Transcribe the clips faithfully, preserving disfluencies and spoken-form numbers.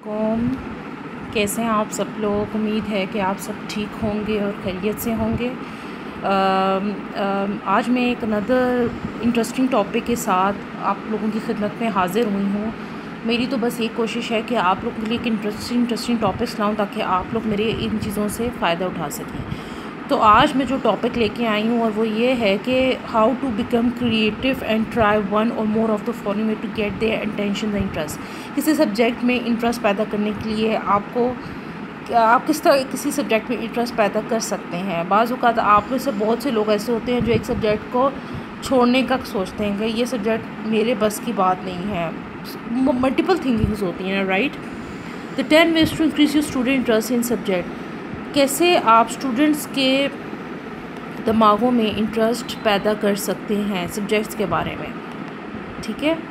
علیکم، کیسے ہیں آپ سب لوگ؟ امید ہے کہ آپ سب ٹھیک ہوں گے اور خیریت سے ہوں گے۔ آم، آم، آج میں ایک ندر انٹرسٹنگ ٹاپک کے ساتھ آپ لوگوں کی خدمت میں حاضر ہوئی ہوں۔ میری تو بس ایک کوشش ہے کہ آپ لوگوں کے لیے ایک انٹرسٹنگ انٹرسٹنگ ٹاپکس لاؤں تاکہ آپ لوگ میرے ان چیزوں سے فائدہ اٹھا سکیں۔ تو آج میں جو ٹاپک لے کے آئی ہوں اور وہ یہ ہے کہ how to become creative and try one or more of the following to get their attention and interest. کسی سبجیکٹ میں انٹرسٹ پیدا کرنے کے لیے آپ کو آپ کس طرح کسی سبجیکٹ میں انٹرسٹ پیدا کر سکتے ہیں۔ بعض اوقات آپ میں سے بہت سے لوگ ایسے ہوتے ہیں جو ایک سبجیکٹ کو چھوڑنے کا سوچتے ہیں کہ یہ سبجیکٹ میرے بس کی بات نہیں ہے۔ ملٹیپل تھنکنگز ہوتی ہیں، right? The ten ways to increase your student interest in subject. کیسے آپ اسٹوڈنٹس کے دماغوں میں انٹرسٹ پیدا کر سکتے ہیں سبجیکٹس کے بارے میں، ٹھیک ہے؟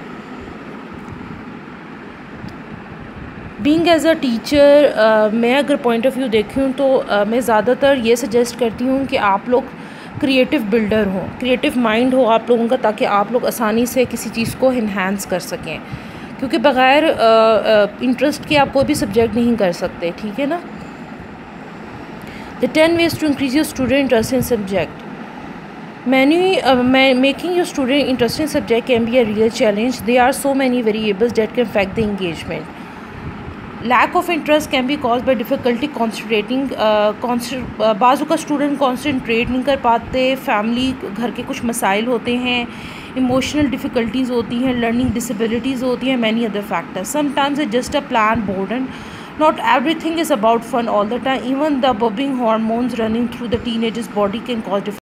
بینگ ایز اے ٹیچر، میں اگر پوائنٹ آف ویو دیکھوں تو میں زیادہ تر یہ سجیسٹ کرتی ہوں کہ آپ لوگ کریٹیو بلڈر ہوں، کریٹیو مائنڈ ہو آپ لوگوں کا، تاکہ آپ لوگ آسانی سے کسی چیز کو انہینس کر سکیں، کیونکہ بغیر انٹرسٹ کے آپ کوئی بھی سبجیکٹ نہیں کر سکتے، ٹھیک ہے نا؟ The ten ways to increase your student interest in subject. Many uh, ma- making your student interest in subject can be a real challenge. There are so many variables that can affect the engagement. Lack of interest can be caused by difficulty concentrating. Uh, concent- uh, بعض اوقات student concentrate نہیں کر پاتے، family گھر کے کچھ مسائل ہوتے ہیں، ایموشنل ڈیفیکلٹیز ہوتی ہیں، لرننگ ڈسیبلٹیز ہوتی ہیں، many other factors. Sometimes it's just a planned boredom. Not everything is about fun all the time. Even the bubbling hormones running through the teenager's body can cause difficulty.